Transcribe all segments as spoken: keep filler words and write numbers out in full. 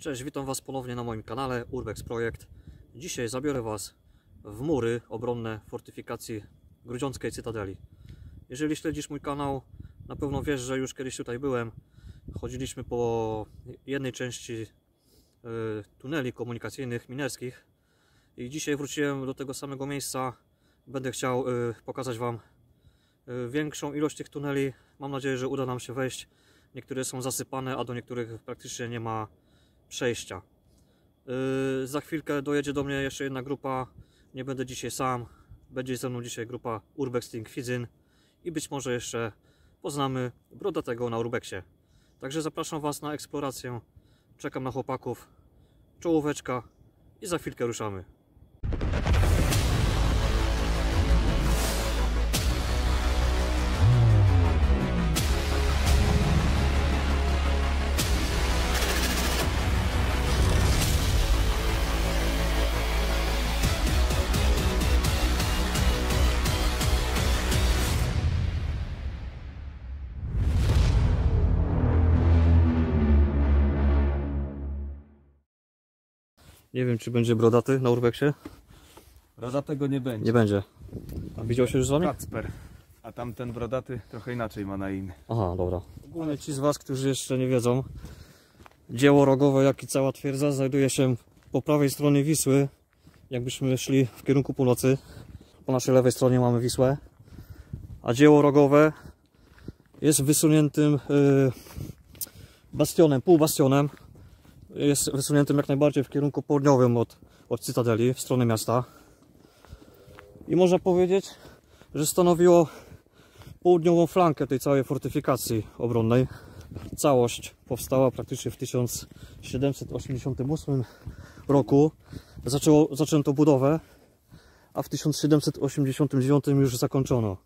Cześć, witam Was ponownie na moim kanale Urbex Projekt. Dzisiaj zabiorę Was w mury obronne fortyfikacji grudziąckiej Cytadeli. Jeżeli śledzisz mój kanał, na pewno wiesz, że już kiedyś tutaj byłem. Chodziliśmy po jednej części y, tuneli komunikacyjnych minerskich i dzisiaj wróciłem do tego samego miejsca. Będę chciał y, pokazać Wam y, większą ilość tych tuneli. Mam nadzieję, że uda nam się wejść. Niektóre są zasypane, a do niektórych praktycznie nie ma przejścia. Yy, za chwilkę dojedzie do mnie jeszcze jedna grupa. Nie będę dzisiaj sam. Będzie ze mną dzisiaj grupa Urbex Team Kwidzyn i być może jeszcze poznamy Brodatego na Urbexie. Także zapraszam Was na eksplorację. Czekam na chłopaków. Czołóweczka i za chwilkę ruszamy. Nie wiem, czy będzie Brodaty na Urbexie. Brodatego nie będzie. Nie będzie. A widział się już z Wami? Kacper. A tamten brodaty trochę inaczej ma na imię. Aha, dobra. Ogólnie ci z Was, którzy jeszcze nie wiedzą, dzieło rogowe, jak i cała twierdza, znajduje się po prawej stronie Wisły. Jakbyśmy szli w kierunku północy, po naszej lewej stronie mamy Wisłę, a dzieło rogowe jest wysuniętym yy, bastionem, półbastionem. Jest wysuniętym jak najbardziej w kierunku południowym od, od Cytadeli, w stronę miasta. I można powiedzieć, że stanowiło południową flankę tej całej fortyfikacji obronnej. Całość powstała praktycznie w tysiąc siedemset osiemdziesiątym ósmym roku. Zaczęło, zaczęto budowę, a w tysiąc siedemset osiemdziesiątym dziewiątym już zakończono.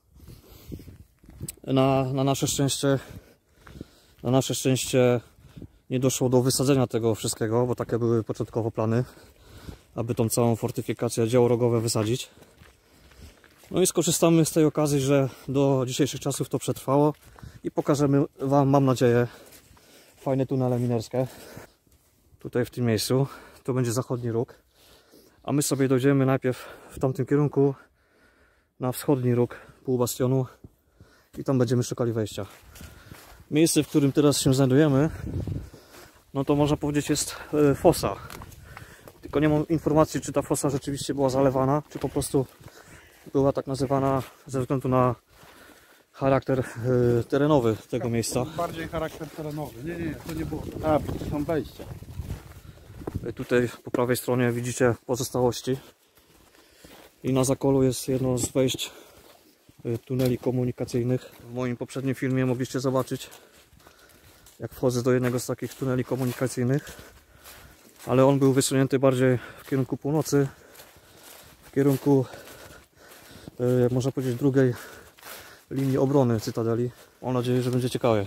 Na, na nasze szczęście, na nasze szczęście nie doszło do wysadzenia tego wszystkiego, bo takie były początkowo plany, aby tą całą fortyfikację, dzieło rogowe wysadzić. No i skorzystamy z tej okazji, że do dzisiejszych czasów to przetrwało i pokażemy Wam, mam nadzieję, fajne tunele minerskie. Tutaj w tym miejscu, to będzie zachodni róg, a my sobie dojdziemy najpierw w tamtym kierunku na wschodni róg półbastionu i tam będziemy szukali wejścia. Miejsce, w którym teraz się znajdujemy, no to można powiedzieć jest fosa. Tylko nie mam informacji, czy ta fosa rzeczywiście była zalewana, czy po prostu była tak nazywana ze względu na charakter y, terenowy tego miejsca. Bardziej charakter terenowy. Nie, nie, to nie było. A, to są wejścia. Tutaj po prawej stronie widzicie pozostałości. I na zakolu jest jedno z wejść y, tuneli komunikacyjnych. W moim poprzednim filmie mogliście zobaczyć, jak wchodzę do jednego z takich tuneli komunikacyjnych. Ale on był wysunięty bardziej w kierunku północy, w kierunku, jak można powiedzieć, drugiej linii obrony Cytadeli. Mam nadzieję, że będzie ciekawie.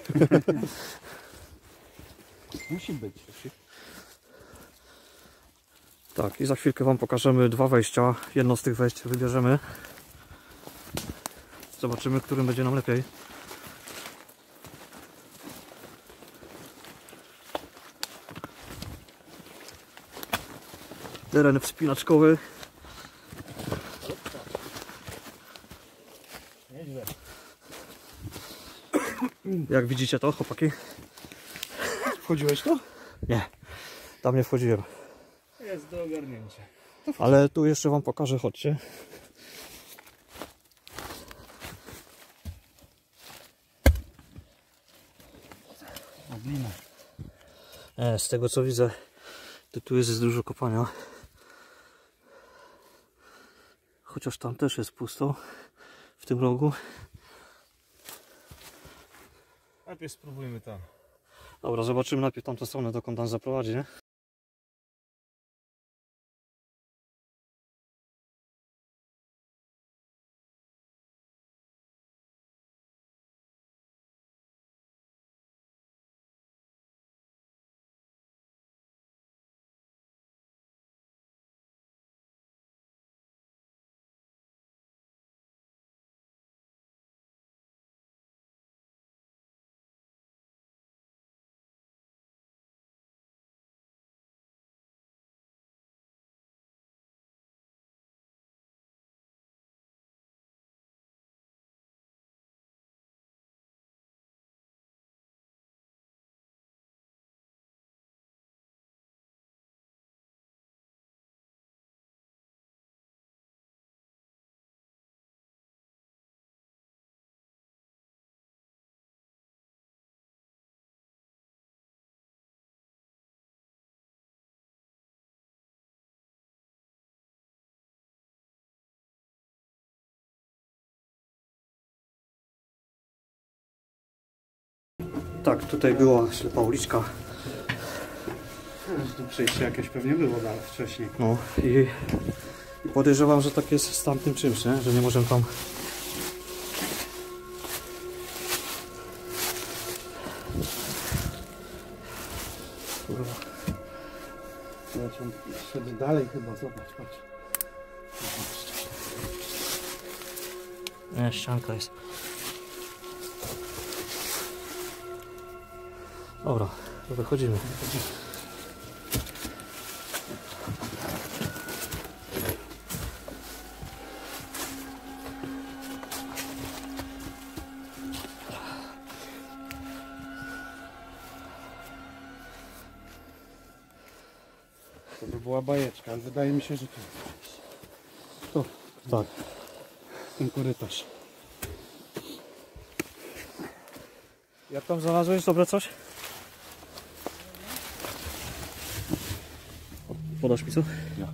Musi być. Tak, i za chwilkę Wam pokażemy dwa wejścia. Jedno z tych wejść wybierzemy. Zobaczymy, którym będzie nam lepiej. Teren wspinaczkowy. Nieźle. Jak widzicie to, chłopaki? Wchodziłeś to? Nie, tam nie wchodziłem. Jest do ogarnięcia. Ale tu jeszcze Wam pokażę, chodźcie. O, glina. E, z tego co widzę, to tu jest dużo kopania. Chociaż tam też jest pusto, w tym rogu. Najpierw spróbujmy tam. Dobra, zobaczymy najpierw tamtą stronę, dokąd nas zaprowadzi, nie? Tak, tutaj była ślepa uliczka. Tu przejście jakieś pewnie było dalej wcześniej. No i, i podejrzewam, że tak jest z tamtym czymś, nie? Że nie możemy tam... Kurwa. Zobacz, on szedł dalej chyba, zobacz, patrz. Nie, ścianka jest. Dobra, to wychodzimy. To by była bajeczka, ale wydaje mi się, że tu To, tak. ten korytarz. Jak tam znalazłeś dobre coś? Podasz mi co? Ja.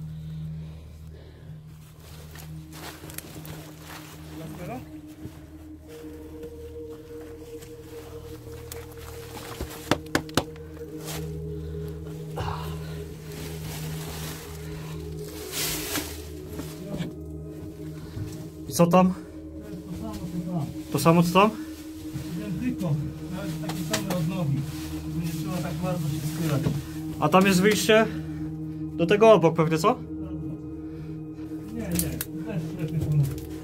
I co tam? To samo co tam? Tylko, nawet taki samy od nogi. Nie trzeba tak bardzo się skierać. A tam jest wyjście do tego obok pewnie, co? Nie, nie, też lepiej tu.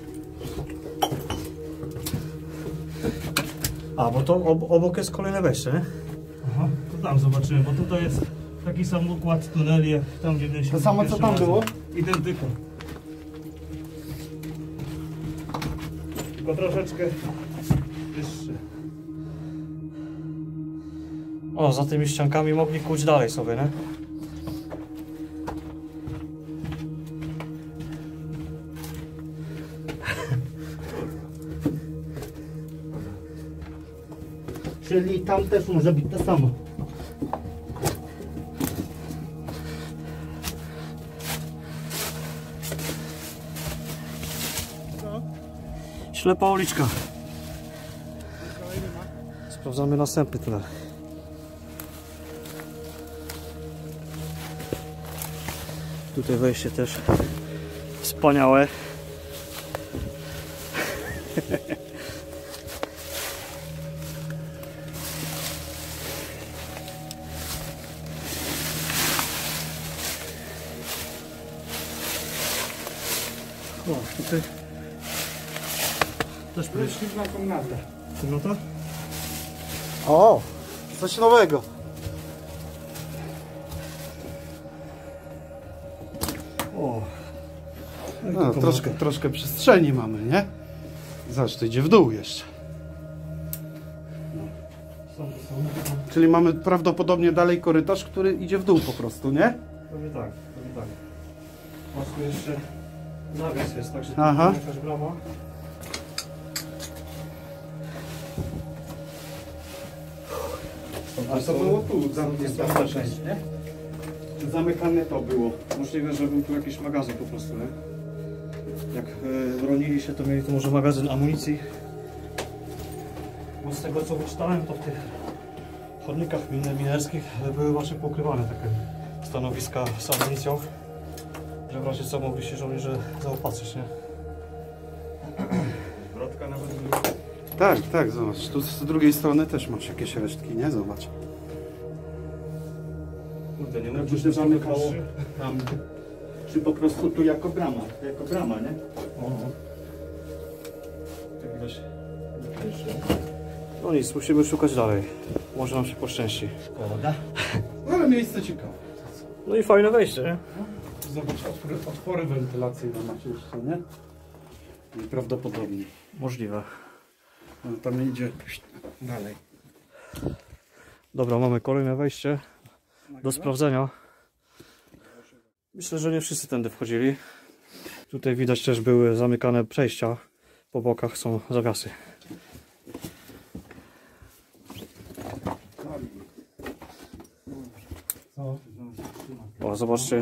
A, bo to ob obok jest kolejne wejście, nie? Aha, to tam zobaczymy, bo tutaj jest taki sam układ tuneli jak tam, gdzie byliśmy. To samo co pierwszym tam razem. było? Identyko. Tylko troszeczkę wyższe. O, za tymi ściankami mogli kuć dalej sobie, nie? Czyli tam też może być to samo. Ślepa uliczka. Sprawdzamy następny tunel. Tutaj wejście też wspaniałe. O, tutaj też Weszliśmy na komnatę. komnata? O! Coś nowego. O, No, troszkę, troszkę przestrzeni mamy, nie? Zobacz, to idzie w dół jeszcze. Czyli mamy prawdopodobnie dalej korytarz, który idzie w dół po prostu, nie? pewnie tak, pewnie tak. Masz tu jeszcze nawias jest, także tu Aha. jakaś brama. A to było tu, zamknięta ta część, nie? Zamykane to było. Możliwe, że był tu jakiś magazyn po prostu, nie? Jak e, bronili się, to mieli tu może magazyn amunicji. Bo z tego co wyczytałem, to w tych chodnikach min- minerskich były właśnie pokrywane takie stanowiska z amunicją, że w razie co mogli się żołnierze zaopatrzyć, nie? Wrotka nawet była. Tak, tak, zobacz. Tu z drugiej strony też masz jakieś resztki, nie? Zobacz. Kurde, nie Jakby mógłbyś się to zamykało zamykać. tam. Czy po prostu tu jako brama, jako brama, nie? Tak widać. No nic, musimy szukać dalej. Może nam się poszczęści. Szkoda. Ale miejsce ciekawe. No i fajne wejście, nie? Zobacz, otwory, otwory wentylacyjne macie jeszcze, nie? Prawdopodobnie. Możliwe. Ale tam idzie dalej. Dobra, mamy kolejne wejście do sprawdzenia. Myślę, że nie wszyscy tędy wchodzili. Tutaj widać też były zamykane przejścia. Po bokach są zawiasy. O, zobaczcie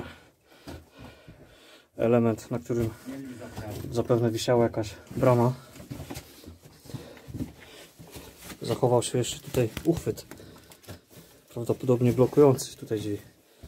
element, na którym zapewne wisiała jakaś brama. zachował się jeszcze tutaj uchwyt, prawdopodobnie blokujący tutaj drzwi.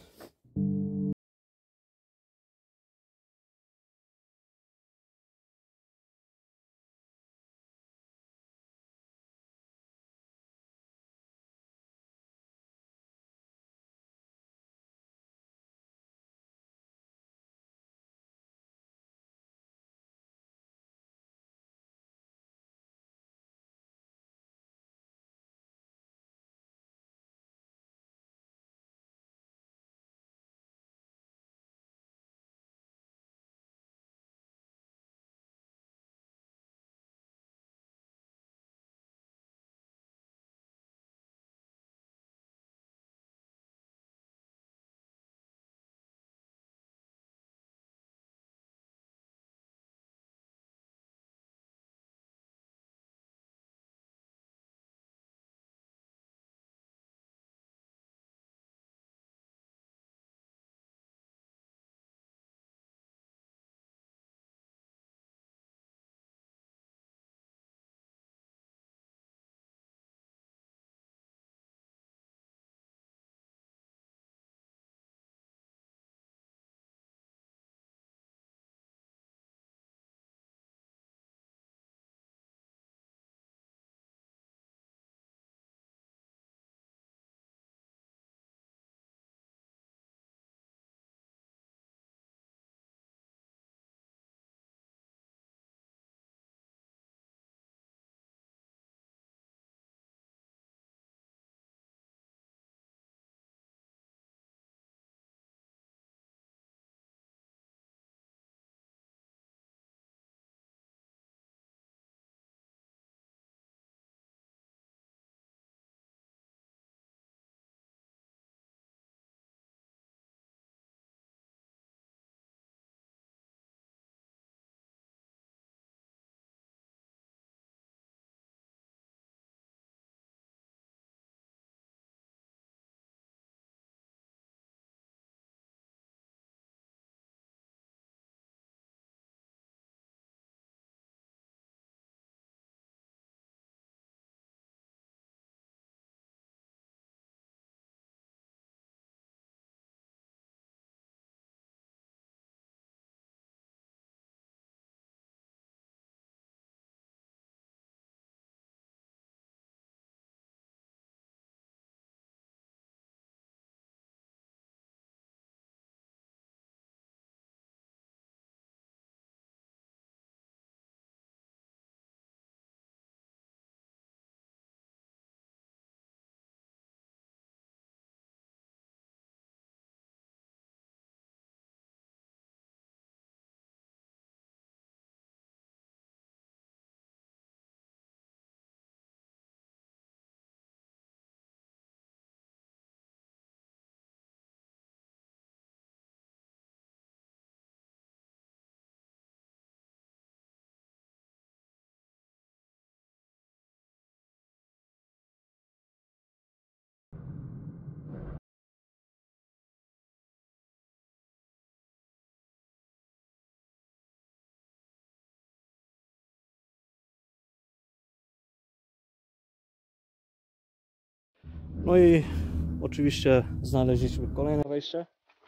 No i oczywiście znaleźliśmy kolejne wejście.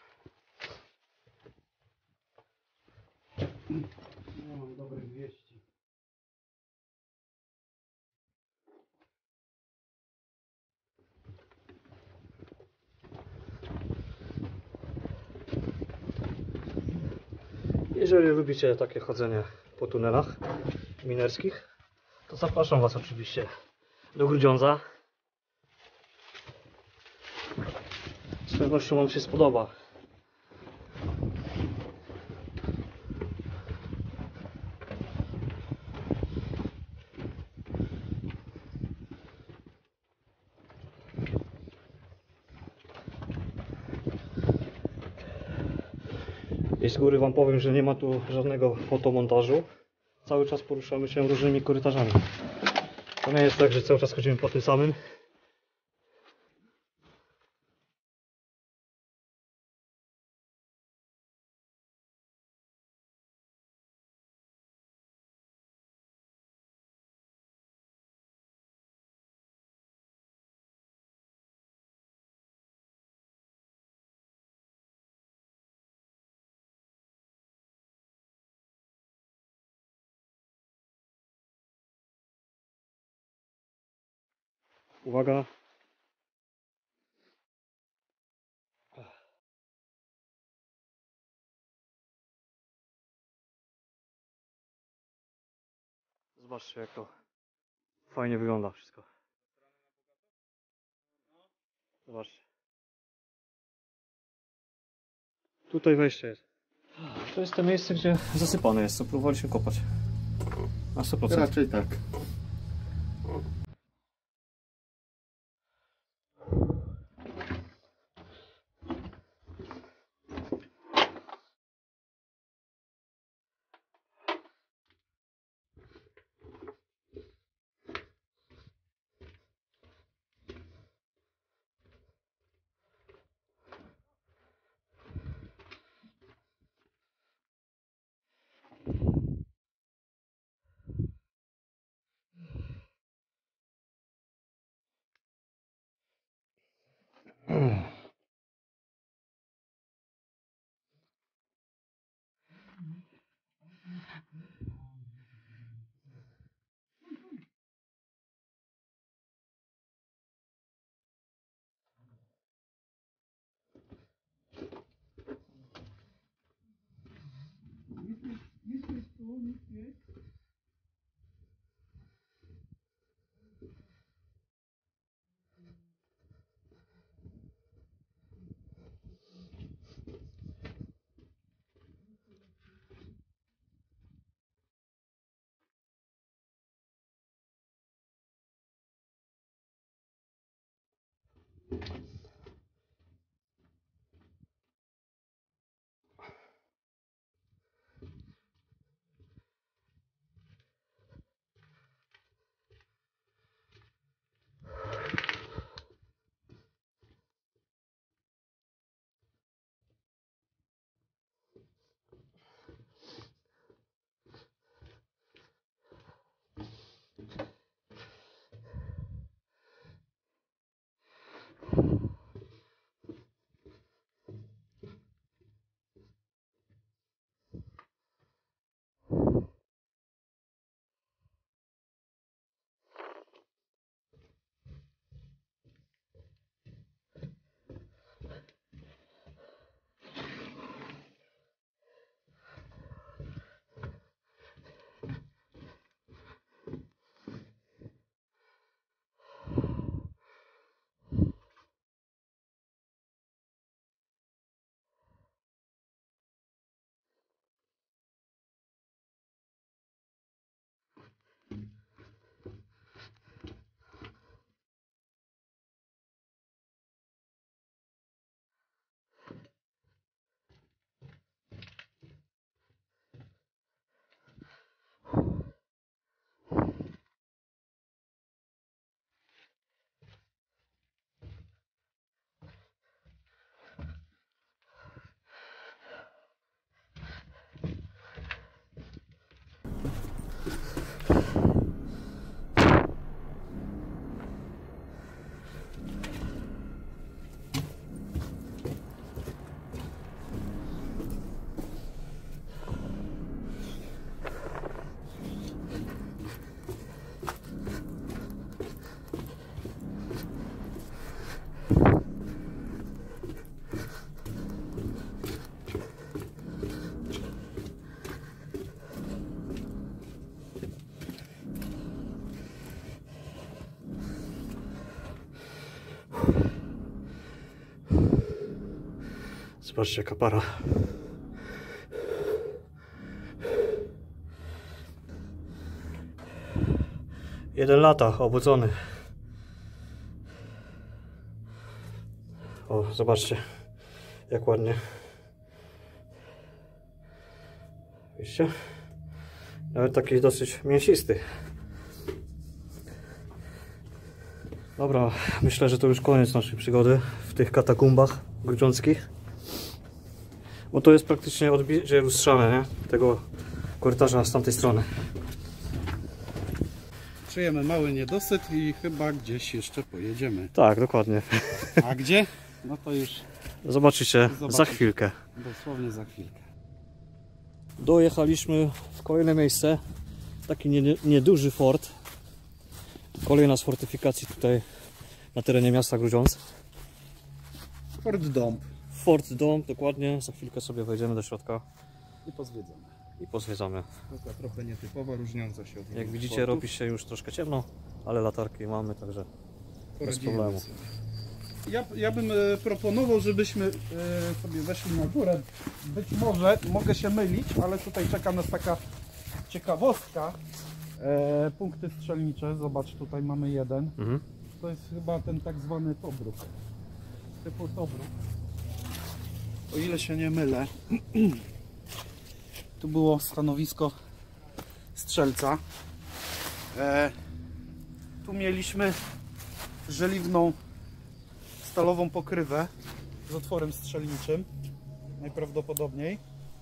Nie mam dobrych wieści. Jeżeli lubicie takie chodzenie po tunelach minerskich, to zapraszam Was oczywiście do Grudziądza. Z pewnością Wam się spodoba. I z góry Wam powiem, że nie ma tu żadnego fotomontażu. Cały czas poruszamy się różnymi korytarzami. To nie jest tak, że cały czas chodzimy po tym samym. Uwaga. Zobaczcie, jak to fajnie wygląda wszystko. Zobaczcie. Tutaj wejście jest. To jest to miejsce, gdzie zasypane jest, co próbowaliśmy kopać. Na sto procent. Raczej tak. Zobaczcie, jaka para. Jeden lata, obudzony. O, zobaczcie, jak ładnie. Widzicie? Nawet taki dosyć mięsisty. Dobra, myślę, że to już koniec naszej przygody w tych katakumbach grudziąckich. Bo to jest praktycznie odbicie lustrzane, nie? Tego korytarza z tamtej strony. Czujemy mały niedosyt i chyba gdzieś jeszcze pojedziemy. Tak, dokładnie. A gdzie? No to już Zobaczycie Zobaczycie. za chwilkę. dosłownie za chwilkę. Dojechaliśmy w kolejne miejsce. Taki nie, nieduży fort. Kolejna z fortyfikacji tutaj na terenie miasta Grudziądz. Fort Dąb. Fort Dąb, dokładnie. Za chwilkę sobie wejdziemy do środka I pozwiedzamy. i pozwiedzamy. Taka trochę nietypowa, różniąca się od Jak innych widzicie, fortów. robi się już troszkę ciemno, ale latarki mamy, także bez Poradzimy problemu. sobie. Ja, ja bym e, proponował, żebyśmy e, sobie weszli na górę. Być może, mogę się mylić, ale tutaj czeka nas taka ciekawostka. E, punkty strzelnicze, zobacz, tutaj mamy jeden. Mhm. To jest chyba ten tak zwany tobruk. Typu tobruk. O ile się nie mylę. Tu było stanowisko strzelca. E, tu mieliśmy żeliwną stalową pokrywę z otworem strzelniczym. Najprawdopodobniej.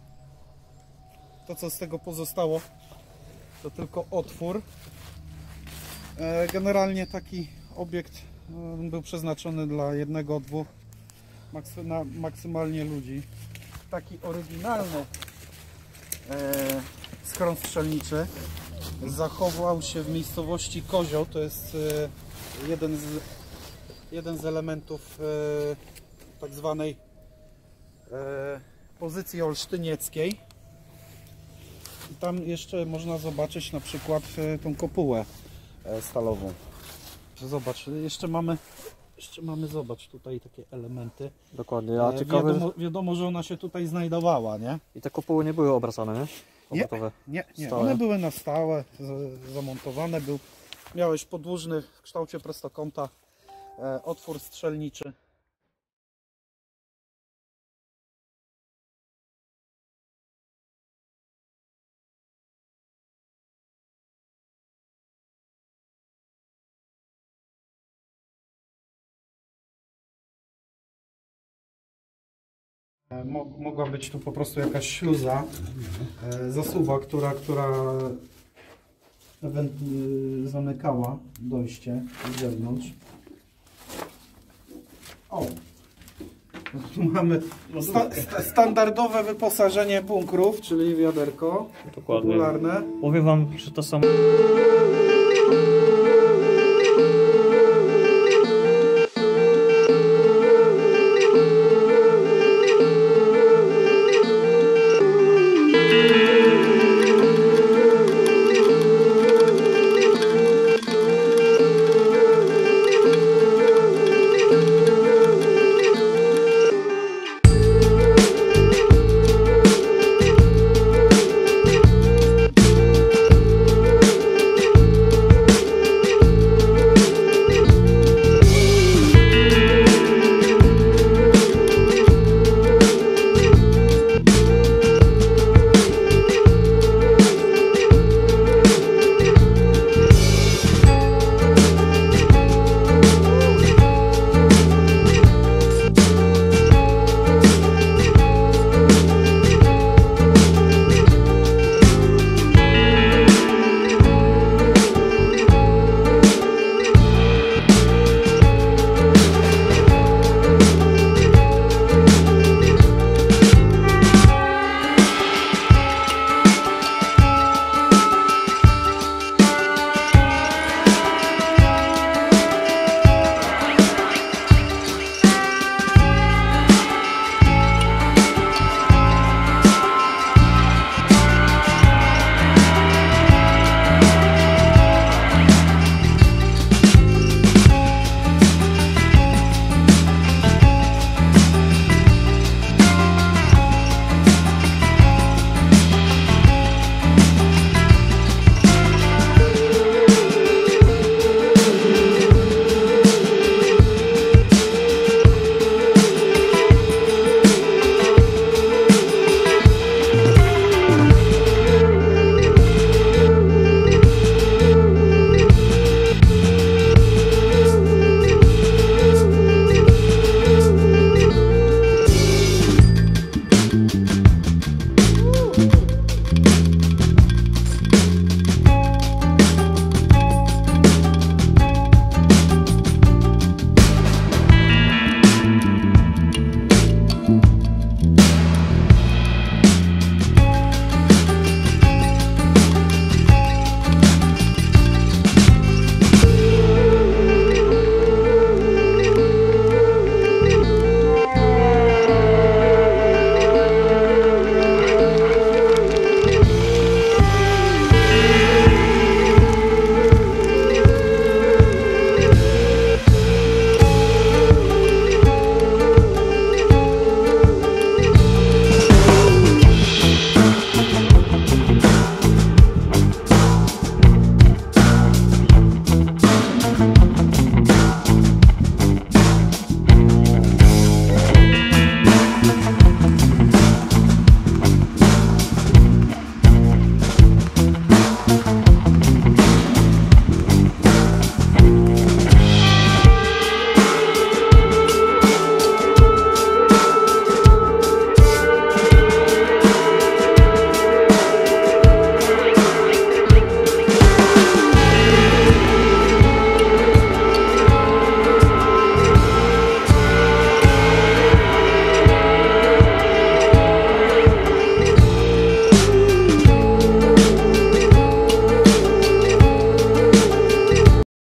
To co z tego pozostało to tylko otwór. E, generalnie taki obiekt e, był przeznaczony dla jednego, dwóch, maksy, na, maksymalnie ludzi. Taki oryginalny e, schron strzelniczy zachował się w miejscowości Kozioł. To jest e, jeden, z, jeden z elementów e, tak zwanej e, pozycji olsztynieckiej. I tam jeszcze można zobaczyć na przykład e, tą kopułę e, stalową. Zobacz, jeszcze mamy, jeszcze mamy, zobacz, tutaj takie elementy. Dokładnie, a E, ciekawe, wiadomo, wiadomo, że ona się tutaj znajdowała, nie? i te kopuły nie były obracane, nie? Nie, Obratowe. nie, nie. Stałe. One były na stałe, z, zamontowane. Był, miałeś podłużny w kształcie prostokąta e, otwór strzelniczy. E, mo- mogła być tu po prostu jakaś śluza, e, zasuwa, która, która ewent- y, zamykała dojście z zewnątrz. O! No tu mamy sta sta standardowe wyposażenie bunkrów, czyli wiaderko Dokładnie. popularne. Powiem wam, że to samo...